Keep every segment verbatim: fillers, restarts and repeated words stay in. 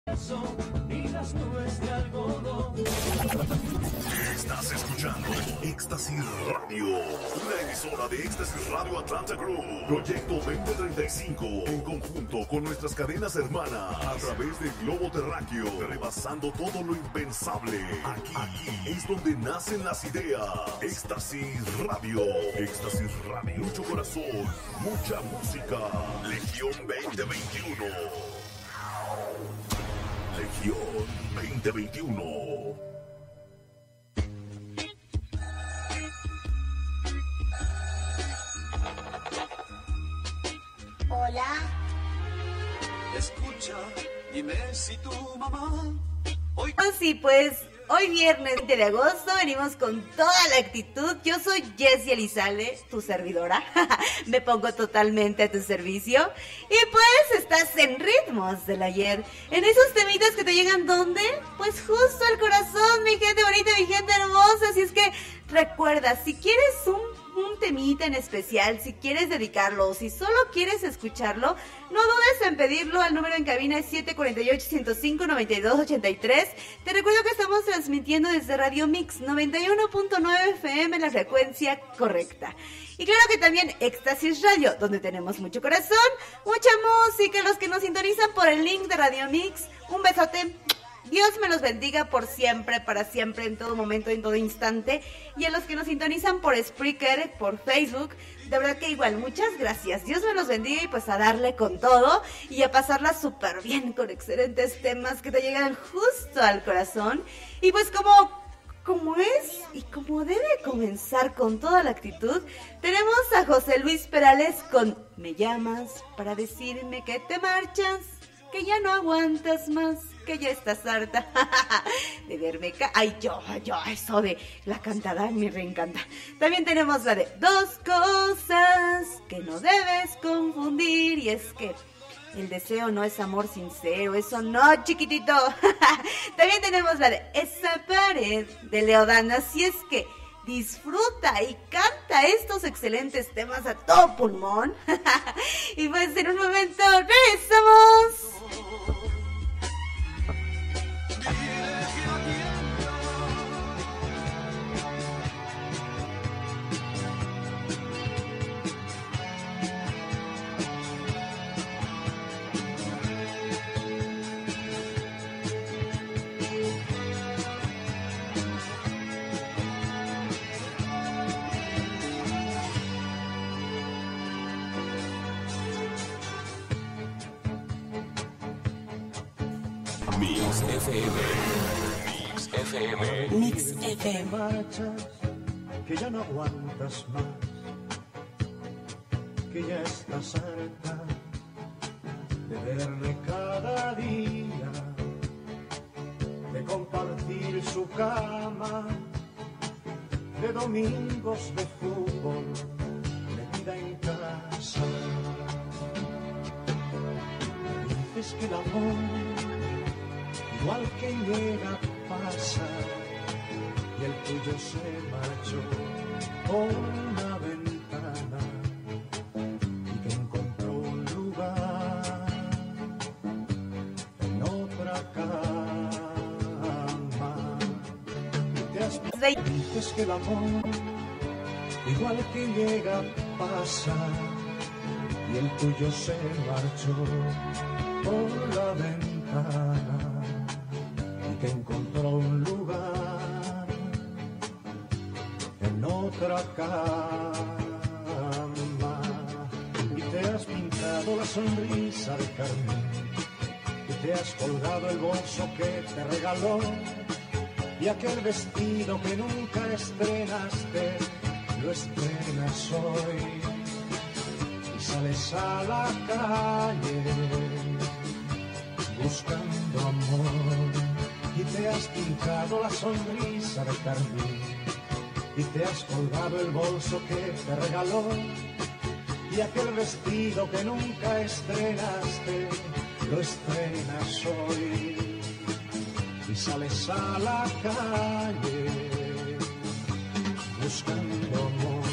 Y las nubes de algodón. Estás escuchando Éxtasis Radio, una emisora de Éxtasis Radio Atlanta Group. Proyecto veinte treinta y cinco, en conjunto con nuestras cadenas hermanas, a través del globo terráqueo, rebasando todo lo impensable. Aquí, aquí es donde nacen las ideas. Éxtasis Radio. Éxtasis Radio. Mucho corazón, mucha música. Legión veinte veintiuno. Legión veinte veintiuno. Hola. Escucha, dime si tu mamá hoy... Sí, pues hoy viernes veinte de agosto venimos con toda la actitud. Yo soy Jessie Elizalde, tu servidora. Me pongo totalmente a tu servicio. Y pues estás en ritmos del ayer, en esos temitas que te llegan, ¿dónde? Pues justo al corazón, mi gente bonita, mi gente hermosa. Así es que recuerda, si quieres un un temita en especial, si quieres dedicarlo o si solo quieres escucharlo, no dudes en pedirlo al número en cabina es siete cuatro ocho, ciento cinco, noventa y dos ochenta y tres. Te recuerdo que estamos transmitiendo desde Radio Mix noventa y uno punto nueve F M, la frecuencia correcta. Y claro que también Éxtasis Radio, donde tenemos mucho corazón, mucha música. Los que nos sintonizan por el link de Radio Mix, un besote. Dios me los bendiga por siempre, para siempre, en todo momento, en todo instante. Y a los que nos sintonizan por Spreaker, por Facebook, de verdad que igual, muchas gracias. Dios me los bendiga y pues a darle con todo y a pasarla súper bien con excelentes temas que te llegan justo al corazón. Y pues como, como es y como debe comenzar con toda la actitud, tenemos a José Luis Perales con Me llamas para decirme que te marchas, que ya no aguantas más, que ya estás harta de verme ca... Ay, yo, yo, eso de la cantada me reencanta. También tenemos la de dos cosas que no debes confundir. Y es que el deseo no es amor sincero, eso no, chiquitito. También tenemos la de Esa pared de Leodana. Así es que disfruta y canta estos excelentes temas a todo pulmón. Y pues en un momento regresamos. Mix F M. Mix F M. Mix F M. Marchas, que ya no aguantas más, que ya estás harta de verme cada día, de compartir su cama, de domingos de fútbol, metida en casa. Dices que el amor, igual que llega, pasa, y el tuyo se marchó por una ventana y que encontró un lugar en otra cama. Y te has... Dices que el amor, igual que llega, pasa, y el tuyo se marchó por la ventana que encontró un lugar en otra cama. Y te has pintado la sonrisa de carmín, y te has colgado el bolso que te regaló, y aquel vestido que nunca estrenaste, lo estrenas hoy. Y sales a la calle buscando amor, y te has pintado la sonrisa de carmín, y te has colgado el bolso que te regaló, y aquel vestido que nunca estrenaste, lo estrenas hoy. Y sales a la calle buscando amor.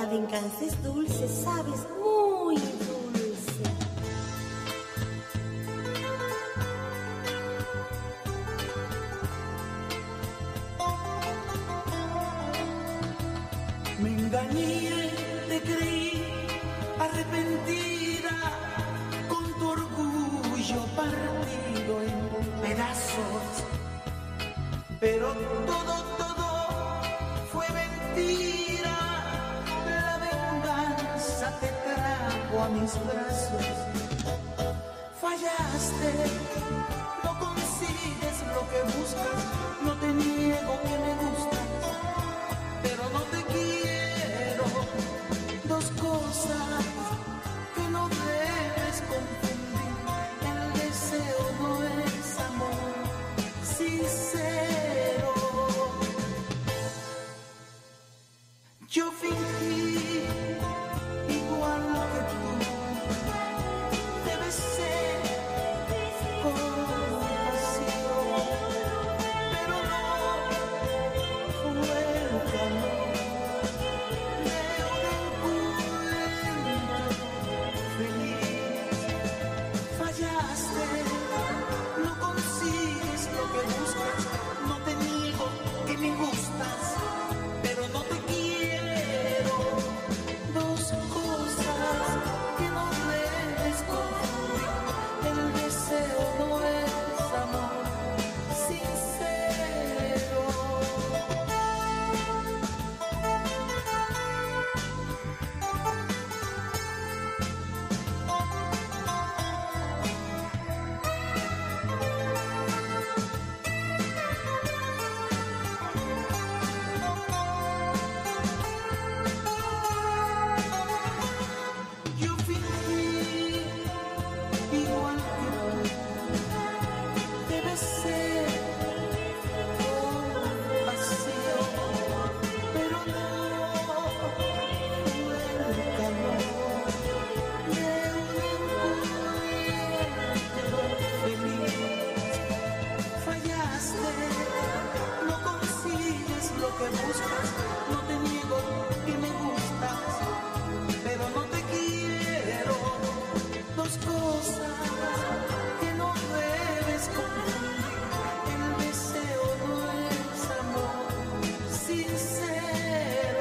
venganza es dulce, sabes, muy dulce. Me engañé, te creí arrepentida, con tu orgullo partido en pedazos. Pero todo, todo fue mentira. La venganza te trajo a mis brazos. Fallaste, no consigues lo que buscas. No te niego que me gustas, pero no te quiero. Dos cosas que no debes confundir. El deseo no es amor sincero. Yo fingí igual que tú. Debes ser compasión, pero no fue el calor de un encuentro feliz. Fallaste, no consigues lo que buscas. No te niego que me gustas, pero no te quiero. Dos cosas que no debes confundir. El deseo no es amor sincero. Yo fingí igual que tú. Debes ser compasión, pero no fue el calor de un encuentro feliz. Fallaste, no consigues lo que buscas. No te niego que me gustas, pero no te quiero. Dos cosas que no debes confundir. El deseo no es amor sincero.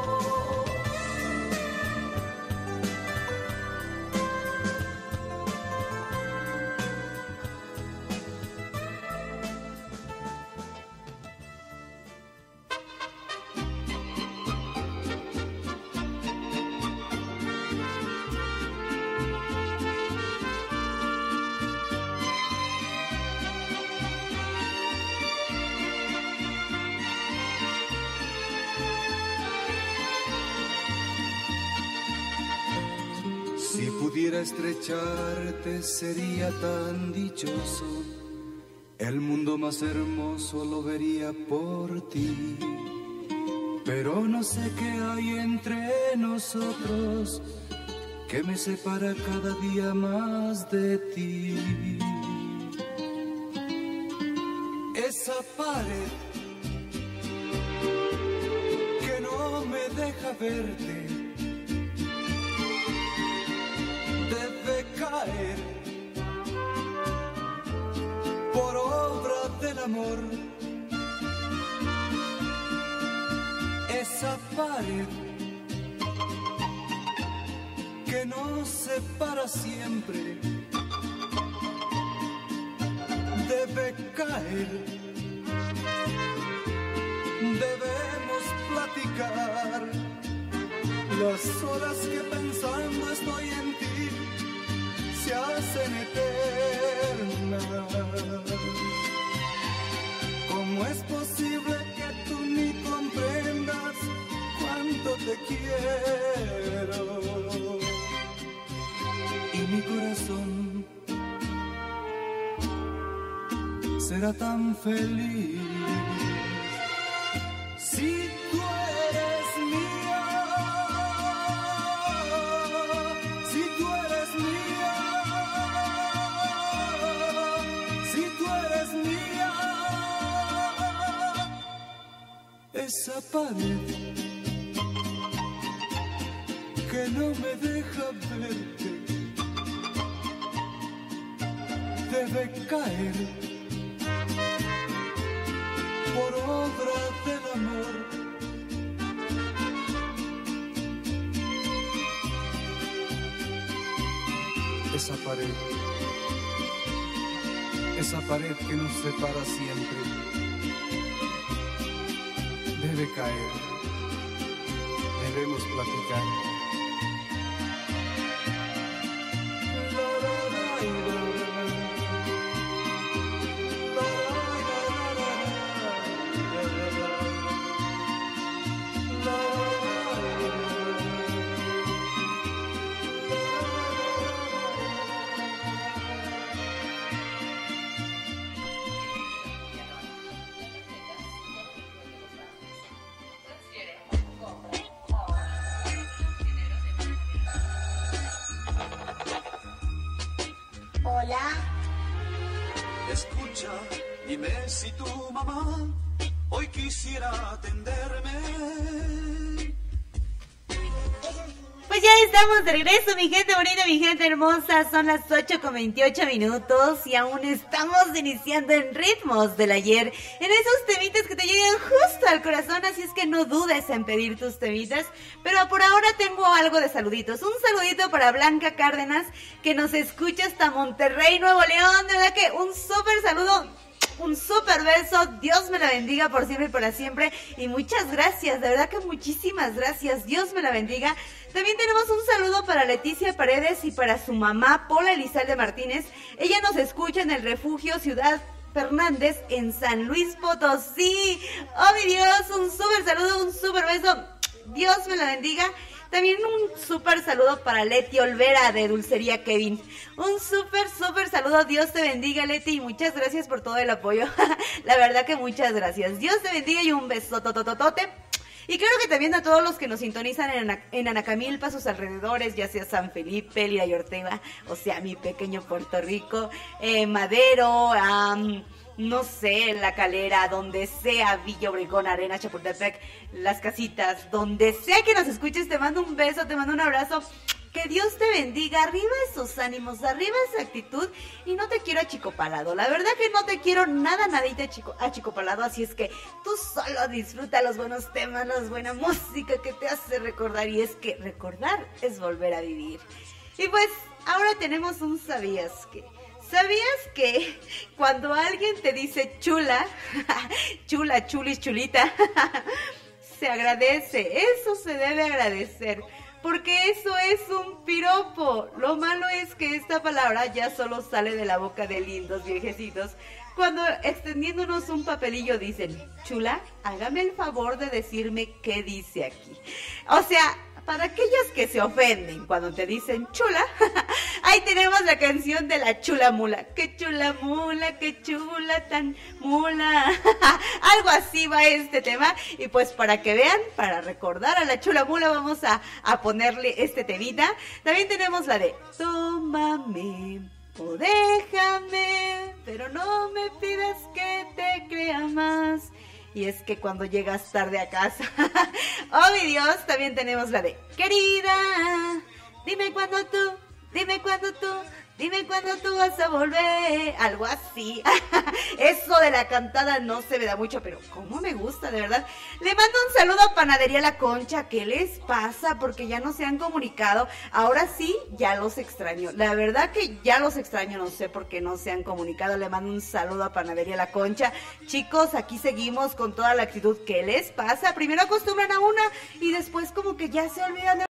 Si pudiera estrecharte sería tan dichoso, el mundo más hermoso lo vería por ti. Pero no sé qué hay entre nosotros que me separa cada día más de ti. Esa pared que no me deja verte debe caer por obra del amor. Esa pared que nos separa siempre debe caer. Debemos platicar las horas que pensando estoy en ti se hacen eternas. ¿Cómo es posible que tú ni comprendas cuánto te quiero? Y mi corazón será tan feliz si tú eres mía, si tú eres mía, si tú eres mía. Esa pared que no me deja verte debe caer por obra del amor. Esa pared, esa pared que nos separa siempre, debe caer, debemos platicar. Hola. Escucha, dime si tu mamá hoy quisiera atenderme. Pues ya estamos de regreso, mi gente bonita, mi gente hermosa. Son las ocho con veintiocho minutos y aún estamos iniciando en ritmos del ayer, en esos temitas que te llegan justo al corazón, así es que no dudes en pedir tus temitas. Pero por ahora tengo algo de saluditos. Un saludito para Blanca Cárdenas, que nos escucha hasta Monterrey, Nuevo León. De verdad que un súper saludo, un súper beso. Dios me la bendiga por siempre y para siempre. Y muchas gracias, de verdad que muchísimas gracias. Dios me la bendiga. También tenemos un saludo para Leticia Paredes y para su mamá, Paula Elizalde Martínez. Ella nos escucha en el refugio Ciudad Fernández en San Luis Potosí. ¡Oh, mi Dios! Un súper saludo, un súper beso. Dios me la bendiga. También un súper saludo para Leti Olvera de Dulcería Kevin. Un súper, súper saludo. Dios te bendiga, Leti, y muchas gracias por todo el apoyo. La verdad que muchas gracias. Dios te bendiga y un beso totototote. Y claro que también a todos los que nos sintonizan en, Ana, en Anacamilpa, sus alrededores, ya sea San Felipe, Lira y Ortega, o sea, mi pequeño Puerto Rico, eh, Madero, um, no sé, La Calera, donde sea, Villa Obregón, Arena, Chapultepec, Las Casitas, donde sea que nos escuches, te mando un beso, te mando un abrazo. Que Dios te bendiga, arriba esos ánimos, arriba esa actitud, y no te quiero achicopalado, la verdad que no te quiero nada, nadita achico, achicopalado, así es que tú solo disfruta los buenos temas, la buena música que te hace recordar, y es que recordar es volver a vivir. Y pues, ahora tenemos un ¿sabías qué? ¿Sabías que cuando alguien te dice chula, chula, chulis, chulita, se agradece, eso se debe agradecer? Porque eso es un piropo. Lo malo es que esta palabra ya solo sale de la boca de lindos viejecitos cuando extendiéndonos un papelillo dicen, chula, hágame el favor de decirme qué dice aquí. O sea, para aquellas que se ofenden cuando te dicen chula, ahí tenemos la canción de la chula mula. Qué chula mula, qué chula tan mula. Algo así va este tema. Y pues para que vean, para recordar a la chula mula, vamos a, a ponerle este temita. También tenemos la de tómame o déjame, pero no me pidas que te crea más. Y es que cuando llegas tarde a casa, oh mi Dios, también tenemos la de querida, dime cuándo tú, dime cuándo tú, dime cuándo tú vas a volver, algo así. Eso de la cantada no se me da mucho, pero cómo me gusta, de verdad. Le mando un saludo a Panadería La Concha. ¿Qué les pasa? Porque ya no se han comunicado. Ahora sí, ya los extraño. La verdad que ya los extraño, no sé por qué no se han comunicado. Le mando un saludo a Panadería La Concha. Chicos, aquí seguimos con toda la actitud. ¿Qué les pasa? Primero acostumbran a una y después como que ya se olvidan de